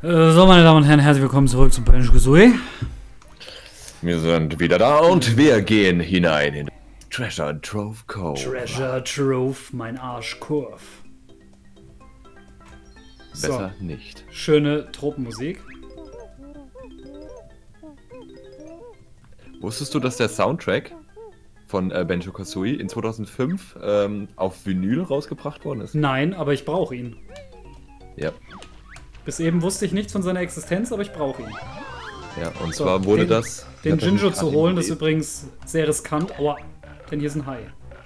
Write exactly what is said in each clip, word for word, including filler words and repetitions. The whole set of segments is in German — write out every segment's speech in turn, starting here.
Äh, so, meine Damen und Herren, herzlich willkommen zurück zum Banjo-Kazooie. Wir sind wieder da und wir gehen hinein in Treasure Trove Cove. Treasure Trove, mein Arschkurve. Besser so. Nicht. Schöne Tropenmusik. Wusstest du, dass der Soundtrack von äh, Banjo-Kazooie in zweitausendfünf ähm, auf Vinyl rausgebracht worden ist? Nein, aber ich brauche ihn. Ja. Bis eben wusste ich nichts von seiner Existenz, aber ich brauche ihn. Ja, und so, zwar wurde den, das... Den Jinjo zu holen, das ist übrigens sehr riskant. Aua, denn hier ist ein Hai.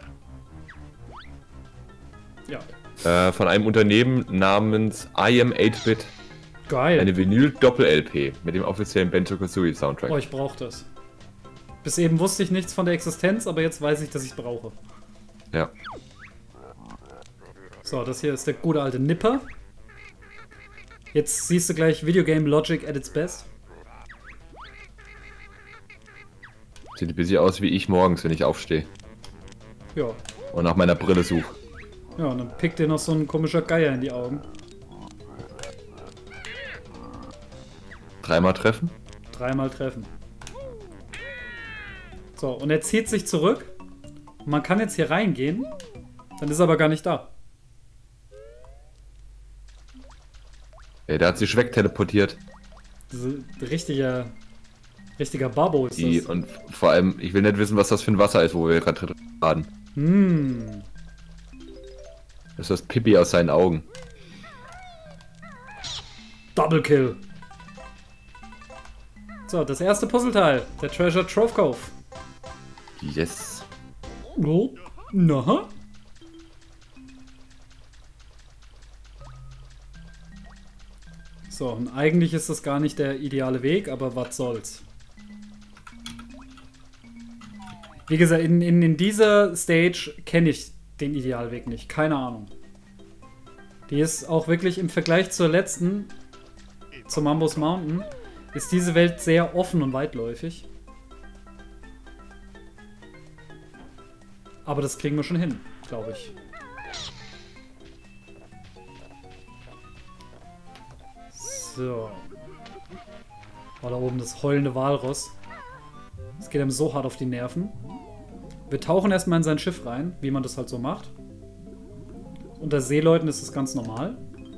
Ja. Äh, von einem Unternehmen namens I am acht bit. Geil. Eine Vinyl-Doppel-L P mit dem offiziellen Banjo-Kazooie-Soundtrack. Oh, ich brauche das. Bis eben wusste ich nichts von der Existenz, aber jetzt weiß ich, dass ich es brauche. Ja. So, das hier ist der gute alte Nipper. Jetzt siehst du gleich Videogame Logic at its best. Sieht ein bisschen aus wie ich morgens, wenn ich aufstehe. Ja. Und nach meiner Brille suche. Ja, und dann pickt dir noch so ein komischer Geier in die Augen. Dreimal treffen? Dreimal treffen. So, und er zieht sich zurück. Man kann jetzt hier reingehen. Dann ist er aber gar nicht da. Ja, der hat sich wegteleportiert. Richtiger, richtiger Babbo ist Die, das. und vor allem, ich will nicht wissen, was das für ein Wasser ist, wo wir gerade drin baden. Hm. Das ist das Pipi aus seinen Augen. Double Kill. So, das erste Puzzleteil. Der Treasure Trove Cove. Yes. Oh. Na? So, und eigentlich ist das gar nicht der ideale Weg, aber was soll's. Wie gesagt, in, in, in dieser Stage kenne ich den Idealweg nicht. Keine Ahnung. Die ist auch wirklich im Vergleich zur letzten, zur Mambos Mountain, ist diese Welt sehr offen und weitläufig. Aber das kriegen wir schon hin, glaube ich. So. Oh, da oben das heulende Walross. Das geht einem so hart auf die Nerven. Wir tauchen erstmal in sein Schiff rein, wie man das halt so macht. Unter Seeleuten ist das ganz normal.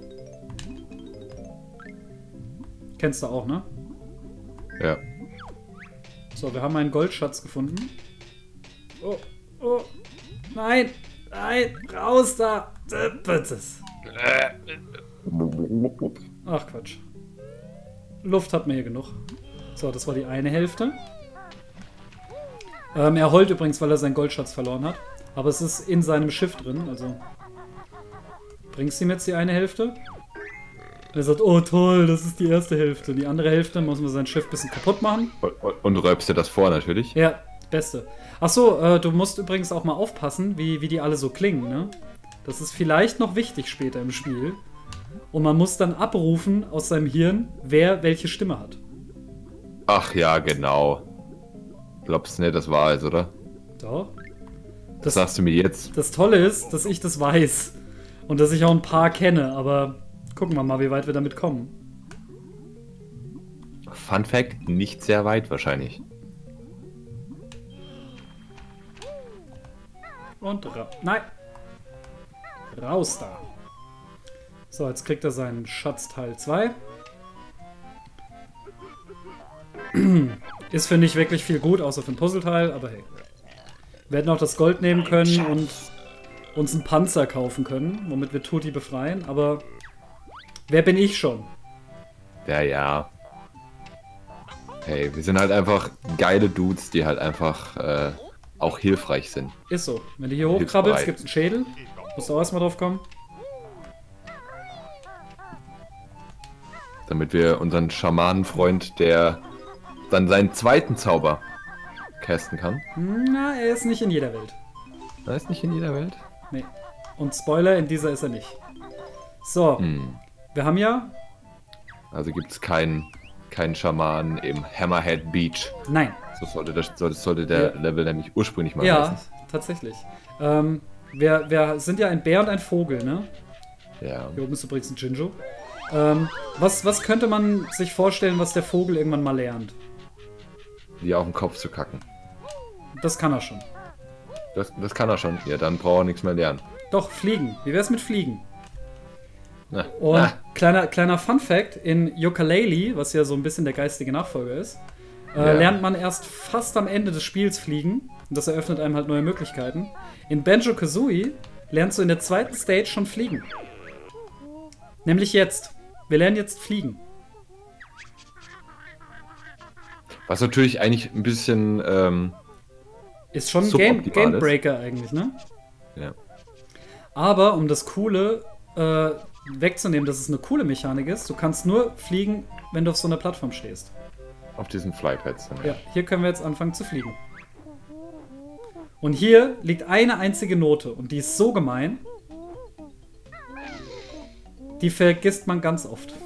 Kennst du auch, ne? Ja. So, wir haben einen Goldschatz gefunden. Oh, oh. Nein, nein, raus da. Ach Quatsch. Luft hat man hier genug. So, das war die eine Hälfte. Ähm, er heult übrigens, weil er seinen Goldschatz verloren hat. Aber es ist in seinem Schiff drin, also... Bringst du ihm jetzt die eine Hälfte? Er sagt, oh toll, das ist die erste Hälfte. Die andere Hälfte muss man sein Schiff ein bisschen kaputt machen. Und, und räubst dir das vor, natürlich. Ja, beste. Achso, äh, du musst übrigens auch mal aufpassen, wie, wie die alle so klingen, ne? Das ist vielleicht noch wichtig später im Spiel. Und man muss dann abrufen aus seinem Hirn, wer welche Stimme hat. Ach ja, genau. Glaubst du nicht, das war es, oder? Doch. Das sagst du mir jetzt. Das Tolle ist, dass ich das weiß. Und dass ich auch ein paar kenne, aber gucken wir mal, wie weit wir damit kommen. Fun Fact, nicht sehr weit wahrscheinlich. Und ra nein. Raus da. So, jetzt kriegt er seinen Schatz Teil zwei. Ist für nicht wirklich viel gut, außer für ein Puzzleteil, aber hey. Wir hätten auch das Gold nehmen können und uns einen Panzer kaufen können, womit wir Tutti befreien, aber wer bin ich schon? Ja, ja. Hey, wir sind halt einfach geile Dudes, die halt einfach äh, auch hilfreich sind. Ist so. Wenn du hier hochkrabbelst, gibt es einen Schädel. Musst du auch erstmal drauf kommen. Damit wir unseren Schamanenfreund, der dann seinen zweiten Zauber casten kann. Na, er ist nicht in jeder Welt. Er ist nicht in jeder Welt? Nee. Und Spoiler, in dieser ist er nicht. So. Hm. Wir haben ja... Also gibt es keinen keinen Schamanen im Hammerhead Beach. Nein. So sollte, das, sollte, sollte der ja. Level nämlich ursprünglich mal ja, heißen. Ja, tatsächlich. Ähm, wir, wir sind ja ein Bär und ein Vogel, ne? Ja. Hier oben ist übrigens ein Jinjo. Ähm, was, was könnte man sich vorstellen, was der Vogel irgendwann mal lernt? Die auf den Kopf zu kacken. Das kann er schon. Das, das kann er schon. Ja, dann braucht er nichts mehr lernen. Doch, Fliegen. Wie wär's mit Fliegen? Na, Und na. kleiner, kleiner Fun-Fact: In Yooka-Laylee, was ja so ein bisschen der geistige Nachfolger ist, äh, Ja. lernt man erst fast am Ende des Spiels fliegen. Und das eröffnet einem halt neue Möglichkeiten. In Banjo-Kazooie lernst du in der zweiten Stage schon fliegen. Nämlich jetzt. Wir lernen jetzt fliegen. Was natürlich eigentlich ein bisschen, ähm, Ist schon ein Game, suboptimal ist. Gamebreaker eigentlich, ne? ja. Aber um das Coole äh, wegzunehmen, dass es eine coole Mechanik ist, du kannst nur fliegen, wenn du auf so einer Plattform stehst. Auf diesen Flypads. Dann. Ja, hier können wir jetzt anfangen zu fliegen. Und hier liegt eine einzige Note und die ist so gemein. Die vergisst man ganz oft.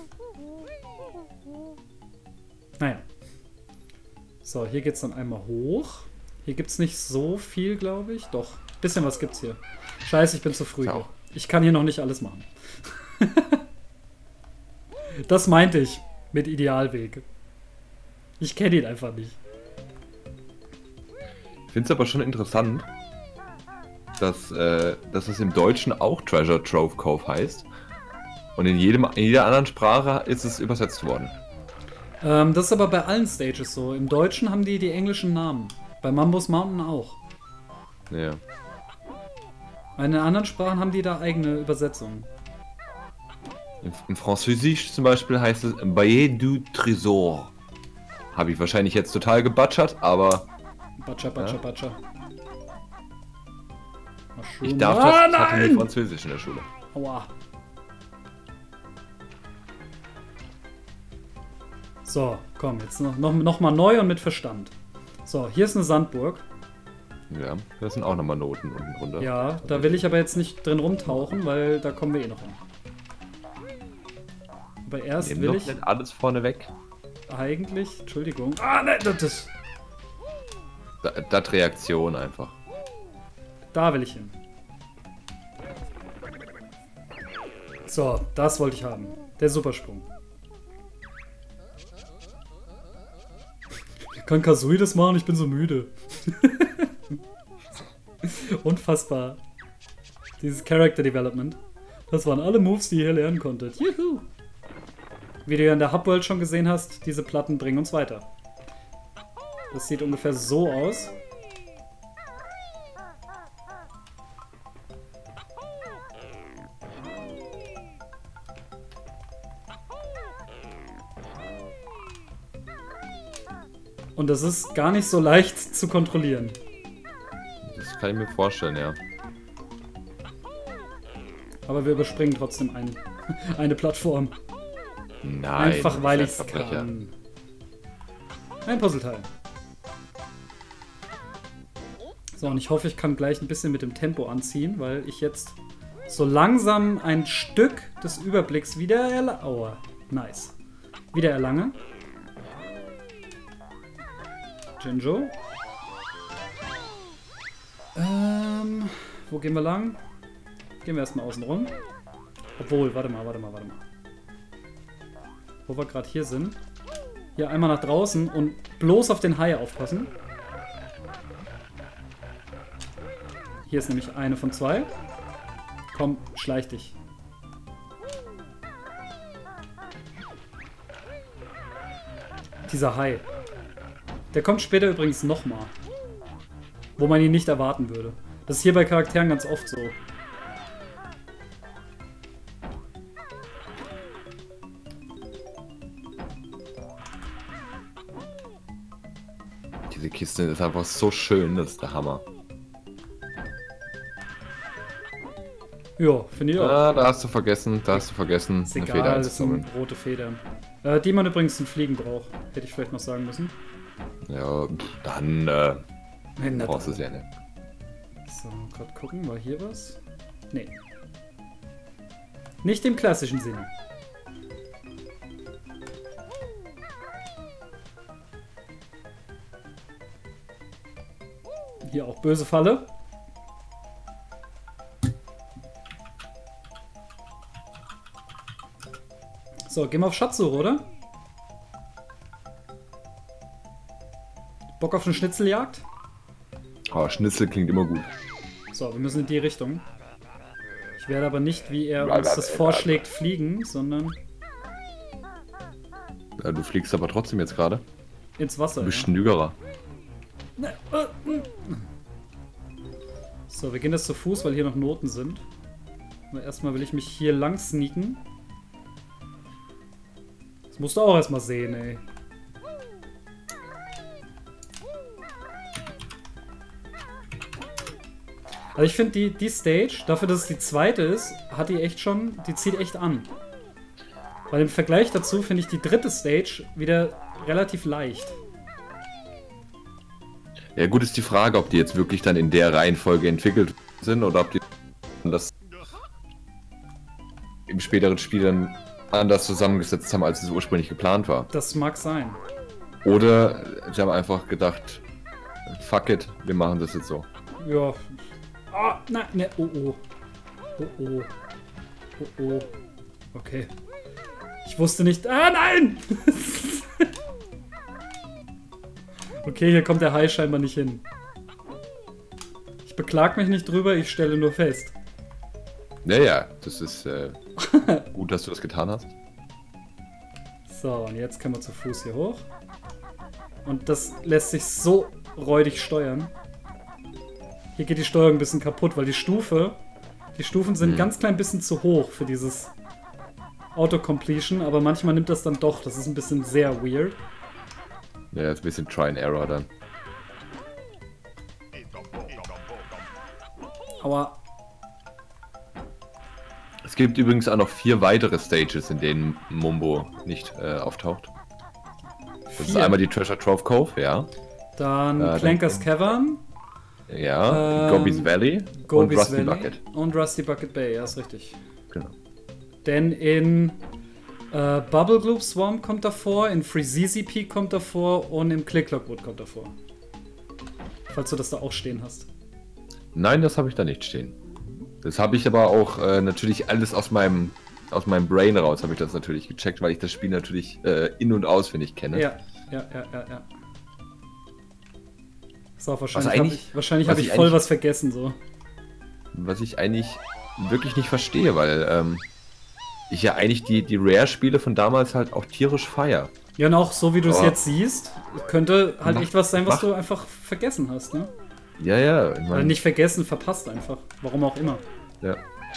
Naja. So, hier geht's dann einmal hoch. Hier gibt's nicht so viel, glaube ich. Doch, bisschen was gibt's hier. Scheiße, ich bin zu früh Ja. hier. Ich kann hier noch nicht alles machen. Das meinte ich mit Idealweg. Ich kenne ihn einfach nicht. Ich finde es aber schon interessant, dass, äh, dass es im Deutschen auch Treasure Trove Cove heißt. Und in, jedem, in jeder anderen Sprache ist es übersetzt worden. Ähm, das ist aber bei allen Stages so. Im Deutschen haben die die englischen Namen. Bei Mambos Mountain auch. Ja. In den anderen Sprachen haben die da eigene Übersetzungen. Im, Im Französisch zum Beispiel heißt es Baillet du Trésor. Habe ich wahrscheinlich jetzt total gebutchert, aber Batscha, batscha, Ja. batscha. Ach, schön. ich darf ah, das. Ich hatte nein! nie Französisch in der Schule. Aua. So, komm, jetzt noch, noch, noch mal neu und mit Verstand. So, hier ist eine Sandburg. Ja, das sind auch nochmal Noten unten drunter. Ja, da will ich aber jetzt nicht drin rumtauchen, weil da kommen wir eh noch hin. Aber erst Nimm will doch ich nicht alles vorne weg. eigentlich... Entschuldigung. Ah, nein, das ist... Da- Das Reaktion einfach. Da will ich hin. So, das wollte ich haben. Der Supersprung. Kann Kazooie das machen? Ich bin so müde. Unfassbar. Dieses Character Development. Das waren alle Moves, die ihr hier lernen konntet. Juhu! Wie du ja in der Hubworld schon gesehen hast, diese Platten bringen uns weiter. Das sieht ungefähr so aus. Und das ist gar nicht so leicht zu kontrollieren. Das kann ich mir vorstellen, ja. Aber wir überspringen trotzdem ein, eine Plattform. Nein. Einfach weil ich das es ist ein Verbrecher. kann. Ein Puzzleteil. So, und ich hoffe, ich kann gleich ein bisschen mit dem Tempo anziehen, weil ich jetzt so langsam ein Stück des Überblicks wieder erlange. Aua, nice. Wieder erlange. Jinjo. Ähm, wo gehen wir lang? Gehen wir erstmal außen rum. Obwohl, warte mal, warte mal, warte mal. Wo wir gerade hier sind. Hier einmal nach draußen und bloß auf den Hai aufpassen. Hier ist nämlich eine von zwei. Komm, schleich dich. Dieser Hai. Der kommt später übrigens nochmal. Wo man ihn nicht erwarten würde. Das ist hier bei Charakteren ganz oft so. Diese Kiste ist einfach so schön, das ist der Hammer. Ja, finde ich auch. Ah, da hast du vergessen, da hast du vergessen, Ist eine egal, Feder das sind einzusammeln. rote Federn. Äh, die man übrigens zum Fliegen braucht. Hätte ich vielleicht noch sagen müssen. Ja, pff, dann äh, Na, brauchst du dann. es ja nicht. So, gerade gucken, war hier was? Nee. Nicht im klassischen Sinne. Hier auch böse Falle. So, gehen wir auf Schatzsuche, oder? Bock auf eine Schnitzeljagd? Oh, Schnitzel klingt immer gut. So, wir müssen in die Richtung. Ich werde aber nicht, wie er uns das vorschlägt, fliegen, sondern... Ja, du fliegst aber trotzdem jetzt gerade. Ins Wasser. Du bist ja. Schnügerer. So, wir gehen jetzt zu Fuß, weil hier noch Noten sind. Aber erstmal will ich mich hier lang sneaken. Das musst du auch erstmal sehen, ey. Also ich finde die, die Stage, dafür, dass es die zweite ist, hat die echt schon, die zieht echt an. Weil im Vergleich dazu finde ich die dritte Stage wieder relativ leicht. Ja gut, ist die Frage, ob die jetzt wirklich dann in der Reihenfolge entwickelt sind oder ob die das im späteren Spiel dann anders zusammengesetzt haben, als es ursprünglich geplant war. Das mag sein. Oder sie haben einfach gedacht, fuck it, wir machen das jetzt so. Ja. Ah, nein, ne, oh oh. Oh oh. Oh oh. Okay. Ich wusste nicht. Ah, nein! Okay, hier kommt der Hai scheinbar nicht hin. Ich beklag mich nicht drüber, ich stelle nur fest. Ja, ja, das ist äh, gut, dass du das getan hast. So, und jetzt können wir zu Fuß hier hoch. Und das lässt sich so räudig steuern. Hier geht die Steuerung ein bisschen kaputt, weil die Stufe, die Stufen sind ein hm. ganz klein bisschen zu hoch für dieses Auto-Completion, aber manchmal nimmt das dann doch. Das ist ein bisschen sehr weird. Ja, das ist ein bisschen Try and Error dann. Aber es gibt übrigens auch noch vier weitere Stages, in denen Mumbo nicht äh, auftaucht. Das vier. ist einmal die Treasure Trove Cove, ja. Dann Äh, Clankers Cavern. Ja, Ähm, Gobi's Valley Gobi's und Rusty Valley Bucket. Und Rusty Bucket Bay, ja, ist richtig. Genau. Denn in äh, Bubble Gloop Swamp kommt davor, in Freezeezy Peak kommt davor und im Clicklockwood kommt davor. Falls du das da auch stehen hast. Nein, das habe ich da nicht stehen. Das habe ich aber auch äh, natürlich alles aus meinem aus meinem Brain raus, habe ich das natürlich gecheckt, weil ich das Spiel natürlich äh, in- und auswendig kenne. Ja, ja, ja, ja, ja. So, wahrscheinlich Was habe eigentlich- ich, wahrscheinlich was hab ich ich voll eigentlich- was vergessen, so. Was ich eigentlich wirklich nicht verstehe, weil ähm, ich ja eigentlich die, die Rare-Spiele von damals halt auch tierisch feier. Ja, und auch so wie du es Aber- jetzt siehst, könnte halt Mach- echt was sein, was mach- du einfach vergessen hast, ne? Ja, ja. Ich Oder mein, nicht vergessen, verpasst einfach. Warum auch immer. ja.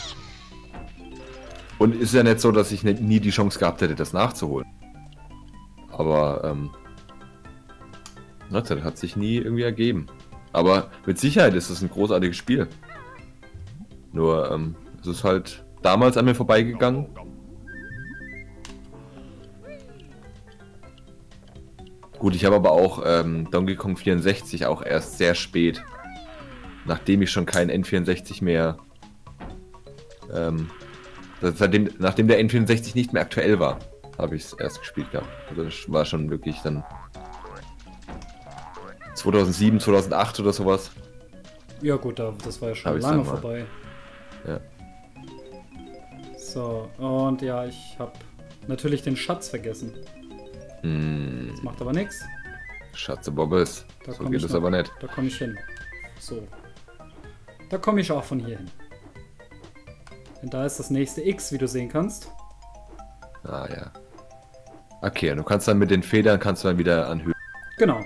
Und ist ja nicht so, dass ich nicht, nie die Chance gehabt hätte, das nachzuholen. Aber ähm, das hat sich nie irgendwie ergeben. Aber mit Sicherheit ist es ein großartiges Spiel. Nur ähm, es ist halt damals an mir vorbeigegangen. Gut, ich habe aber auch ähm, Donkey Kong vierundsechzig auch erst sehr spät, nachdem ich schon kein N vierundsechzig mehr, ähm, das- seitdem, nachdem der N vierundsechzig nicht mehr aktuell war, habe ich es erst gespielt gehabt. Also das war schon wirklich dann zweitausendsieben, zweitausendacht oder sowas. Ja gut, da- das war ja schon Hab ich's lange dann mal. vorbei. Ja. So, und ja, ich habe natürlich den Schatz vergessen. Hm, Das macht aber nichts. Schatze Bobbes. Da So komm geht ich es noch. aber nicht. Da komme ich hin. So. Da komme ich auch von hier hin. Denn da ist das nächste X, wie du sehen kannst. Ah ja. Okay, und du kannst dann mit den Federn kannst du dann wieder anhöhen. Genau.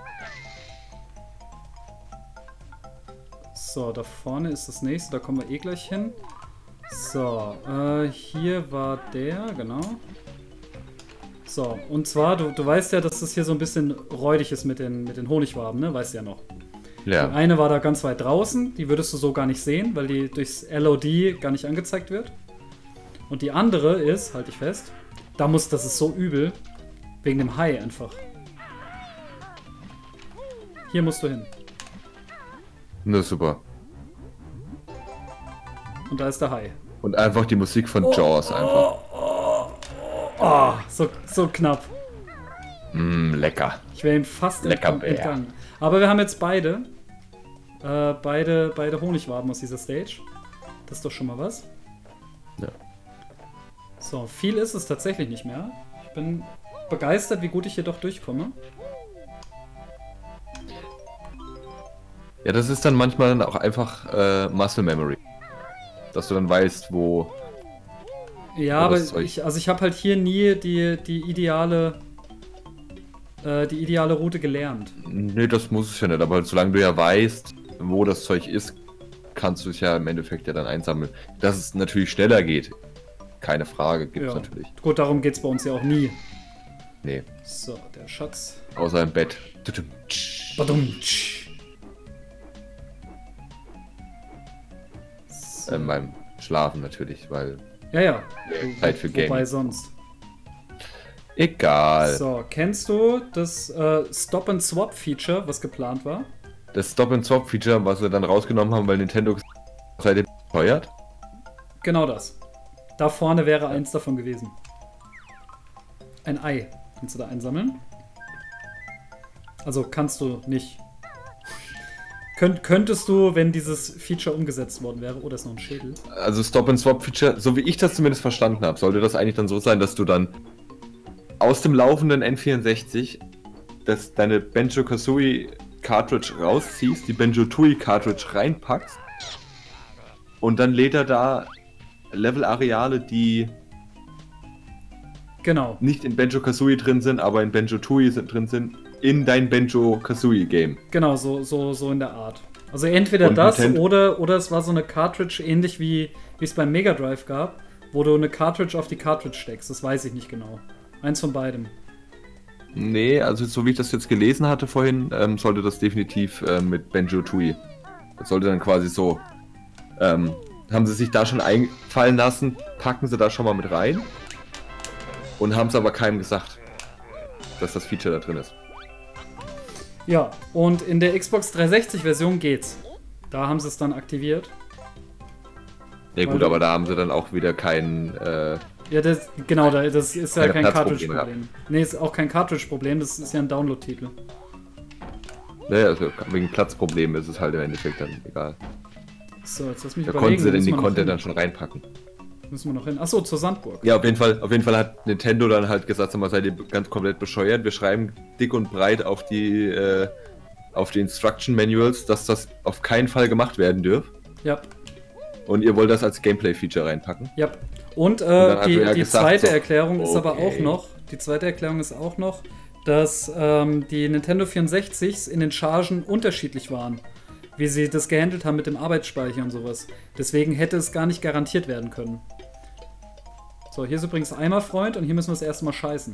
So, da vorne ist das nächste, da kommen wir eh gleich hin. So, äh, hier war der, genau. So, und zwar, du, du weißt ja, dass das hier so ein bisschen räudig ist mit den, mit den Honigwaben, ne? Weißt du ja noch. Die Ja. eine war da ganz weit draußen, die würdest du so gar nicht sehen, weil die durchs L O D gar nicht angezeigt wird. Und die andere ist, halte ich fest, da muss, das ist so übel, wegen dem Hai einfach. Hier musst du hin. Na super. Und da ist der Hai. Und einfach die Musik von Jaws einfach. Oh, so, so knapp. Mm, lecker. Ich wäre ihm fast Lecker entgangen- Bär. entgangen. Aber wir haben jetzt beide. Äh, beide, beide Honigwaben aus dieser Stage. Das ist doch schon mal was. Ja. So, viel ist es tatsächlich nicht mehr. Ich bin begeistert, wie gut ich hier doch durchkomme. Ja, das ist dann manchmal dann auch einfach äh, Muscle Memory. Dass du dann weißt, wo... Ja, aber ich, also ich habe halt hier nie die, die ideale äh, die ideale Route gelernt. Nee, das muss es ja nicht, aber solange du ja weißt, wo das Zeug ist, kannst du es ja im Endeffekt ja dann einsammeln. Dass es natürlich schneller geht, keine Frage, gibt es ja. natürlich. Gut, darum geht es bei uns ja auch nie. Nee. So, der Schatz. Außer im Bett. Badum. So. Ähm, beim Schlafen natürlich, weil... Ja, ja. Zeit für Gaming. Wobei sonst. Egal. So, kennst du das äh, Stop-and-Swap-Feature, was geplant war? Das Stop-and-Swap-Feature, was sie dann rausgenommen haben, weil Nintendo seitdem teuert? Genau das. Da vorne wäre eins davon gewesen. Ein Ei kannst du da einsammeln. Also kannst du nicht. Könnt, könntest du, wenn dieses Feature umgesetzt worden wäre, oder ist noch ein Schädel? Also Stop-and-Swap-Feature, so wie ich das zumindest verstanden habe, sollte das eigentlich dann so sein, dass du dann aus dem laufenden N vierundsechzig dass deine Banjo-Kazooie Cartridge rausziehst, die Banjo-Tooie Cartridge reinpackst und dann lädt er da Level-Areale, die genau nicht in Banjo-Kazooie drin sind, aber in Banjo-Tooie drin sind, in dein Banjo-Kazooie-Game. Genau, so, so, so in der Art. Also entweder und das oder, oder es war so eine Cartridge, ähnlich wie wie es beim Mega Drive gab, wo du eine Cartridge auf die Cartridge steckst. Das weiß ich nicht genau. Eins von beidem. Nee, also so wie ich das jetzt gelesen hatte vorhin, ähm, sollte das definitiv äh, mit Banjo-Tooie. Das sollte dann quasi so, ähm, haben sie sich da schon einfallen lassen, packen sie da schon mal mit rein und haben es aber keinem gesagt, dass das Feature da drin ist. Ja, und in der Xbox dreihundertsechzig Version geht's. Da haben sie es dann aktiviert. Ja gut, aber da haben sie dann auch wieder kein... Äh, ja, das, genau, das ist ja kein Cartridge-Problem. Nee, ist auch kein Cartridge-Problem, das ist ja ein Download-Titel. Naja, also wegen Platzproblemen ist es halt im Endeffekt dann egal. So, jetzt lass mich da überlegen. Da konnten sie den die Content dann schon reinpacken. Müssen wir noch hin. Achso, zur Sandburg. Ja, auf jeden Fall, auf jeden Fall hat Nintendo dann halt gesagt, sag mal, seid ihr ganz komplett bescheuert. Wir schreiben dick und breit auf die, äh, auf die Instruction Manuals, dass das auf keinen Fall gemacht werden dürfte. Ja. Und ihr wollt das als Gameplay-Feature reinpacken. Ja. Und, äh, und die, die gesagt, zweite so, Erklärung ist okay. aber auch noch, die zweite Erklärung ist auch noch, dass ähm, die Nintendo vierundsechzigs in den Chargen unterschiedlich waren, wie sie das gehandelt haben mit dem Arbeitsspeicher und sowas. Deswegen hätte es gar nicht garantiert werden können. So, hier ist übrigens Eimerfreund und hier müssen wir das erste Mal scheißen.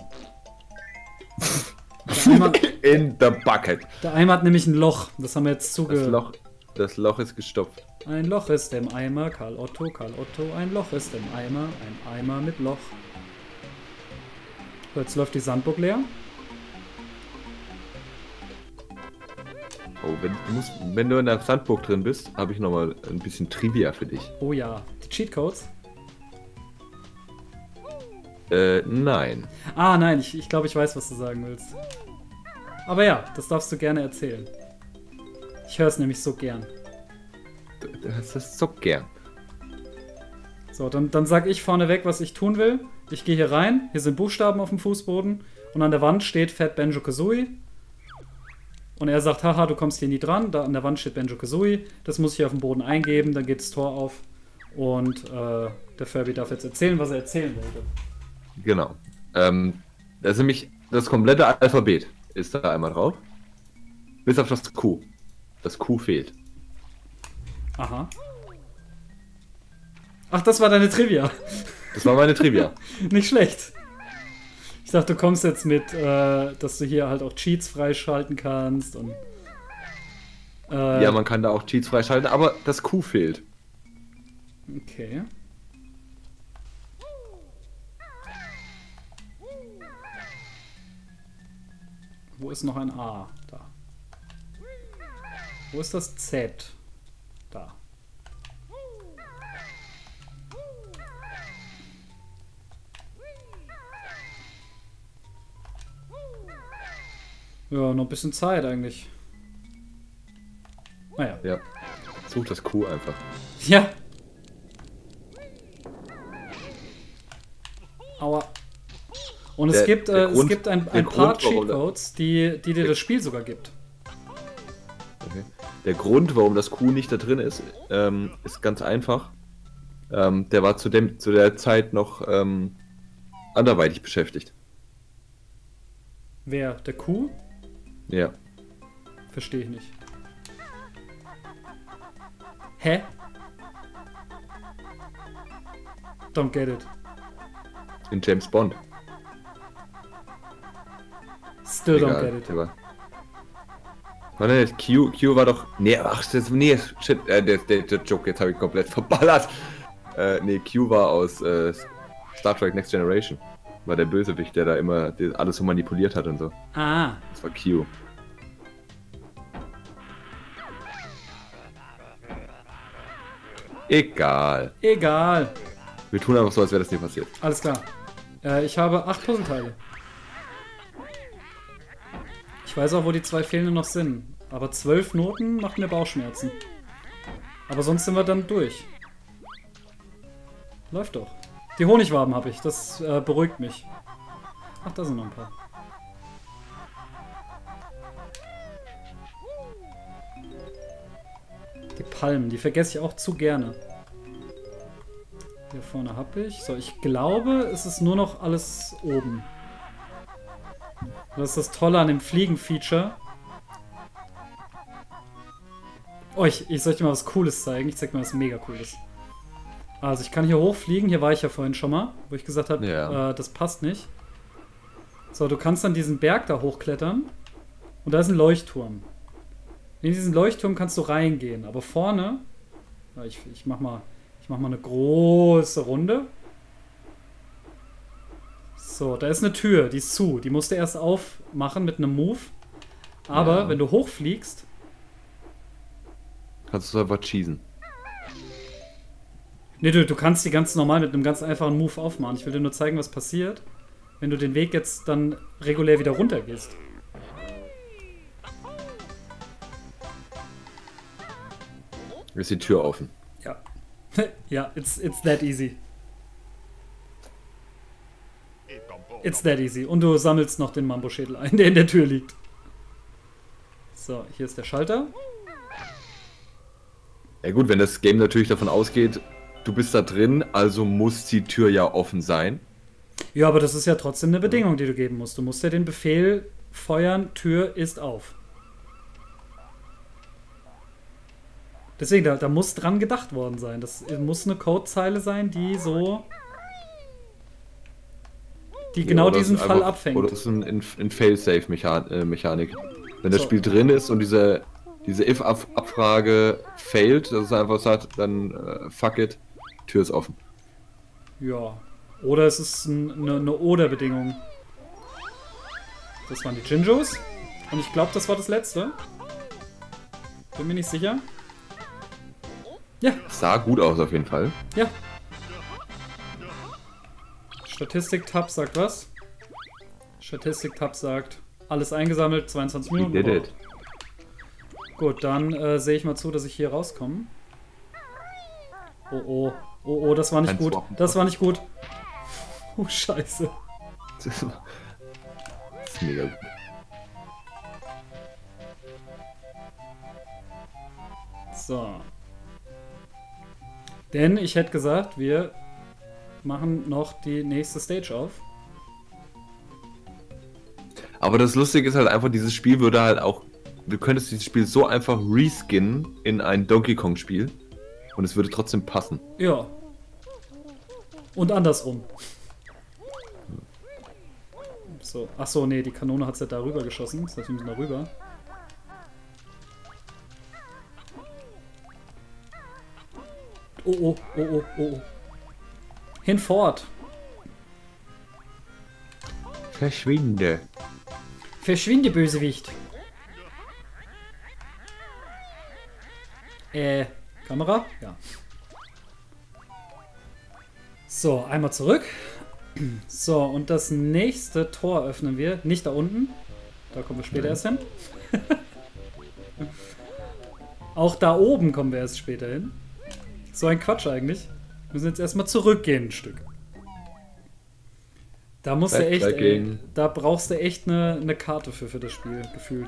Der Eimer, in the bucket. Der Eimer hat nämlich ein Loch, das haben wir jetzt zuge... Das Loch, das Loch ist gestopft. Ein Loch ist im Eimer, Karl Otto, Karl Otto, ein Loch ist im Eimer, ein Eimer mit Loch. So, jetzt läuft die Sandburg leer. Oh, wenn du, musst, wenn du in der Sandburg drin bist, habe ich nochmal ein bisschen Trivia für dich. Oh ja, die Cheatcodes? Äh, nein. Ah, nein, ich, ich glaube, ich weiß, was du sagen willst. Aber ja, das darfst du gerne erzählen. Ich höre es nämlich so gern. Das ist so gern. So, dann, dann sag ich vorneweg, was ich tun will. Ich gehe hier rein, hier sind Buchstaben auf dem Fußboden und an der Wand steht Fat Banjo-Kazooie. Und er sagt, haha, du kommst hier nie dran, da an der Wand steht Banjo-Kazooie. Das muss ich auf dem Boden eingeben, dann geht das Tor auf. Und äh, der Furby darf jetzt erzählen, was er erzählen wollte. Genau. Ähm, das ist nämlich das komplette Alphabet ist da einmal drauf. Bis auf das Q. Das Q fehlt. Aha. Ach, das war deine Trivia. Das war meine Trivia. Nicht schlecht. Ich dachte, du kommst jetzt mit, äh, dass du hier halt auch Cheats freischalten kannst und... Äh, ja, man kann da auch Cheats freischalten, aber das Q fehlt. Okay. Wo ist noch ein A? Da. Wo ist das Z? Da. Ja, noch ein bisschen Zeit eigentlich. Naja. Ja. Such das Q einfach. Ja. Und es Der- gibt, der äh, Grund- es gibt ein, der ein paar Grund, warum Cheatcodes, die, die dir das Spiel sogar gibt. Okay. Der Grund, warum das Q nicht da drin ist, ähm, ist ganz einfach. Ähm, der war zu, dem, zu der Zeit noch ähm, anderweitig beschäftigt. Wer? Der Q? Ja. Verstehe ich nicht. Hä? Don't get it. In James Bond. Still don't Egal, get it. der war- War denn nicht Q? Q war doch. Nee, ach, das, nee, shit, äh, der, der, der Joke, jetzt habe ich komplett verballert. Äh, nee, Q war aus äh, Star Trek Next Generation. War der Bösewicht, der da immer der alles so manipuliert hat und so. Ah. Das war Q. Egal. Egal. Wir tun einfach so, als wäre das nie passiert. Alles klar. Äh, ich habe acht Puzzleteile. Ich weiß auch, wo die zwei fehlenden noch sind. Aber zwölf Noten macht mir Bauchschmerzen. Aber sonst sind wir dann durch. Läuft doch. Die Honigwaben habe ich. Das äh, beruhigt mich. Ach, da sind noch ein paar. Die Palmen, die vergesse ich auch zu gerne. Hier vorne habe ich. So, ich glaube, es ist nur noch alles oben. Das ist das Tolle an dem Fliegen-Feature. Oh, ich, ich soll dir mal was Cooles zeigen. Ich zeig mal was mega Cooles. Also, ich kann hier hochfliegen. Hier war ich ja vorhin schon mal, wo ich gesagt habe, Ja. äh, das passt nicht. So, du kannst dann diesen Berg da hochklettern. Und da ist ein Leuchtturm. In diesen Leuchtturm kannst du reingehen. Aber vorne... Ja, ich, ich mach mal... Ich mach mal eine große Runde. So, da ist eine Tür, die ist zu. Die musst du erst aufmachen mit einem Move. Aber Ja. wenn du hochfliegst, Kannst du einfach cheesen. nee, du, du kannst die ganz normal mit einem ganz einfachen Move aufmachen. Ich will dir nur zeigen, was passiert, wenn du den Weg jetzt dann regulär wieder runter gehst. Ist die Tür offen. Ja. Ja, it's, it's that easy. It's that easy. Und du sammelst noch den Mambo-Schädel ein, der in der Tür liegt. So, hier ist der Schalter. Ja gut, wenn das Game natürlich davon ausgeht, du bist da drin, also muss die Tür ja offen sein. Ja, aber das ist ja trotzdem eine Bedingung, die du geben musst. Du musst ja den Befehl feuern, Tür ist auf. Deswegen, da, da muss dran gedacht worden sein. Das muss eine Codezeile sein, die so... die genau Oder diesen es ist Fall einfach- abfängt. Oder es ist ein, ein, ein Fail-Safe-Mechanik. Wenn das So. Spiel drin ist und diese, diese If-Abfrage failt, dass es einfach sagt, dann äh, fuck it, Tür ist offen. Ja. Oder es ist ein, eine, eine Oder-Bedingung. Das waren die Jinjos. Und ich glaube, das war das letzte. Bin mir nicht sicher. Ja, Sah gut aus auf jeden Fall. ja. Statistik-Tab sagt was? Statistik-Tab sagt, alles eingesammelt, zweiundzwanzig We Minuten. did gebraucht. it. Gut, dann äh, sehe ich mal zu, dass ich hier rauskomme. Oh, oh. Oh, oh, das war nicht Kein gut. Swappen. Das war nicht gut. Oh, scheiße. Das ist, das ist mega gut. So. Denn ich hätte gesagt, wir machen noch die nächste Stage auf. Aber das Lustige ist halt einfach, dieses Spiel würde halt auch, du könntest dieses Spiel so einfach reskinnen in ein Donkey Kong Spiel und es würde trotzdem passen. Ja. Und andersrum. So. Achso, nee, die Kanone hat ja da rüber geschossen. Das heißt, wir müssen da rüber. Oh, oh, oh, oh, oh, oh. Hinfort. Verschwinde. Verschwinde, Bösewicht. Äh, Kamera? Ja. So, einmal zurück. So, und das nächste Tor öffnen wir. Nicht da unten. Da kommen wir später Nein. erst hin. Auch da oben kommen wir erst später hin. So ein Quatsch eigentlich. Wir müssen jetzt erstmal zurückgehen ein Stück. Da musst du echt, ey, Backtracking. da brauchst du echt eine, eine Karte für, für das Spiel, gefühlt.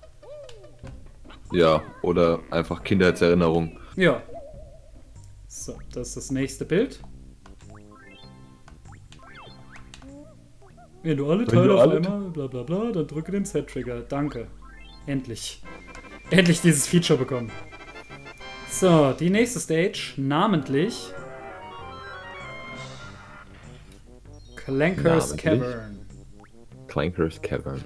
Ja, oder einfach Kindheitserinnerung. Ja. So, das ist das nächste Bild. Wenn du alle Wenn Teile du auf alle- einmal, bla bla bla, dann drücke den Z-Trigger. Danke. Endlich. Endlich dieses Feature bekommen. So, die nächste Stage, namentlich Clanker's Namentlich? Cavern. Clanker's Cavern.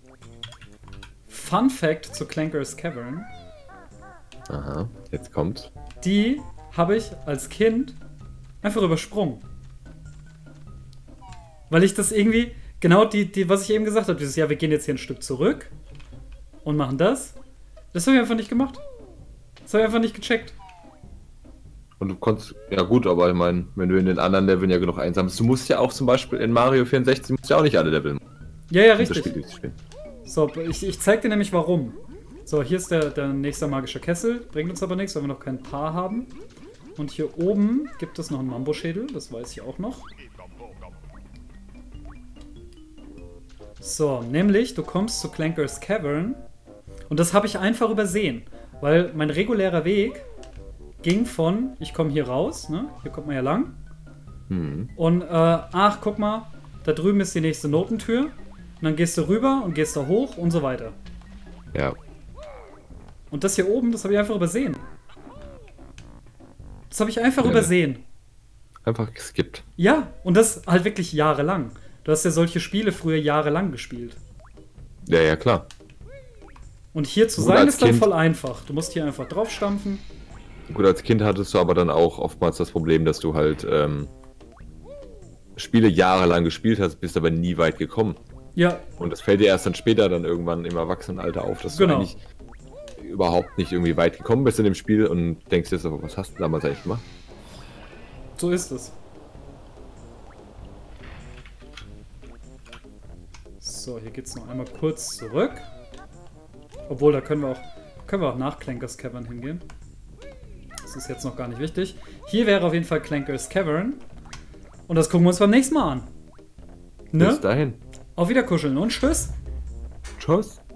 Fun Fact zu Clanker's Cavern. Aha, jetzt kommt's. Die habe ich als Kind einfach übersprungen. Weil ich das irgendwie, genau die, die, was ich eben gesagt habe, dieses Jahr, wir gehen jetzt hier ein Stück zurück und machen das. Das habe ich einfach nicht gemacht. Das habe ich einfach nicht gecheckt. Und du konntest, ja gut, aber ich meine, wenn du in den anderen Leveln ja genug einsammelst, du musst ja auch zum Beispiel in Mario vierundsechzig, musst ja auch nicht alle Level machen, Ja, ja, um das richtig. Spiel durchzuspielen. So, ich, ich zeig dir nämlich warum. So, hier ist der, der nächste magische Kessel. Bringt uns aber nichts, weil wir noch kein Paar haben. Und hier oben gibt es noch einen Mambo-Schädel, das weiß ich auch noch. So, nämlich, du kommst zu Clanker's Cavern. Und das habe ich einfach übersehen. Weil mein regulärer Weg ging von, ich komme hier raus, ne? Hier kommt man ja lang. Hm. Und, äh, ach, guck mal, da drüben ist die nächste Notentür. Und dann gehst du rüber und gehst da hoch und so weiter. Ja. Und das hier oben, das habe ich einfach übersehen. Das habe ich einfach Ja, übersehen. Einfach geskippt. Ja, und das halt wirklich jahrelang. Du hast ja solche Spiele früher jahrelang gespielt. Ja, ja, klar. Und hier zu Gut, sein als ist dann Kind- voll einfach. Du musst hier einfach draufstampfen. Gut, als Kind hattest du aber dann auch oftmals das Problem, dass du halt ähm, Spiele jahrelang gespielt hast, bist aber nie weit gekommen. Ja, Und das fällt dir erst dann später dann irgendwann im Erwachsenenalter auf, dass Genau. du eigentlich überhaupt nicht irgendwie weit gekommen bist in dem Spiel und denkst jetzt, aber was hast du damals eigentlich gemacht? so ist es. So, hier geht's noch einmal kurz zurück. Obwohl, da können wir auch, können wir auch nach Clanker's Cavern hingehen. Das ist jetzt noch gar nicht wichtig. Hier wäre auf jeden Fall Clanker's Cavern. Und das gucken wir uns beim nächsten Mal an. Ne? Bis dahin. Auf Wiederkuscheln und tschüss. Tschüss.